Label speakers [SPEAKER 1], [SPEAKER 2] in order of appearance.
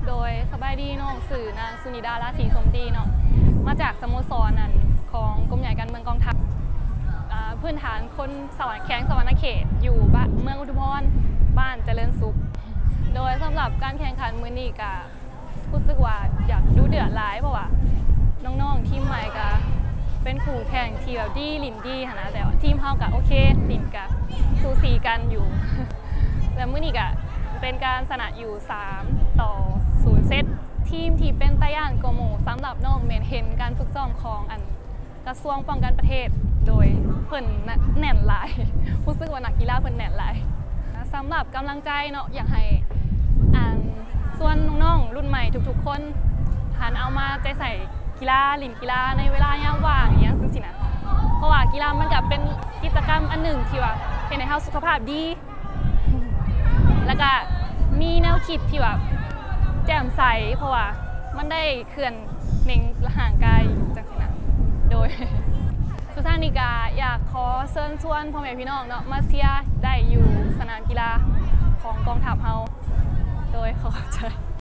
[SPEAKER 1] โดยสบายดีน้องสื่อนางสุนิดาราศีสมดีเนาะมาจากสโมสรนั่นของกรมใหญ่การเมืองกองทัพพื้นฐานคนสวรรค์แข้งสวรรณเขตอยู่บ้านเมืองอุทุมพรบ้านเจริญสุขโดยสำหรับการแข่งขันมื้อนี้ก็รู้สึกว่าอยากดูเดือดร้ายเพราะว่าน้องๆทีมใหม่ก็เป็นคู่แข่งที่แบบดีลินดีนะแต่ทีมเฮาก็โอเคลินกับสูสีกันอยู่แล้วมื้อนี้ก็เป็นการชนะอยู่3-0เซตทีมที่เป็นตะย่านโกโมสำหรับน้องเมนเห็นการฝึกซ้อมของกระทรวงป้องกันประเทศโดยเพิ่นแน่นหลายรู้สึกว่านักกีฬาเพิ่นแน่นหลายสำหรับกำลังใจเนาะอยากให้ส่วนน้องๆรุ่นใหม่ทุกๆคนหันเอามาใจใส่กีฬาหลินกีฬาในเวลายามว่างอย่างเงี้ยซึ่งสินะเพราะว่ากีฬามันก็เป็นกิจกรรมอันหนึ่งที่ว่าเป็นให้เฮาสุขภาพดีแล้วก็มีแนวคิดที่แบบแจ่มใสเพราะว่ามันได้เคลื่อนเน่งห่างกายจังสินะโดยสุดท้ายนี้ก็อยากขอเชิญชวนพ่อแม่พี่น้องเนาะมาเชียร์ได้อยู่สนามกีฬาของกองทัพเฮาโดยขอบใจ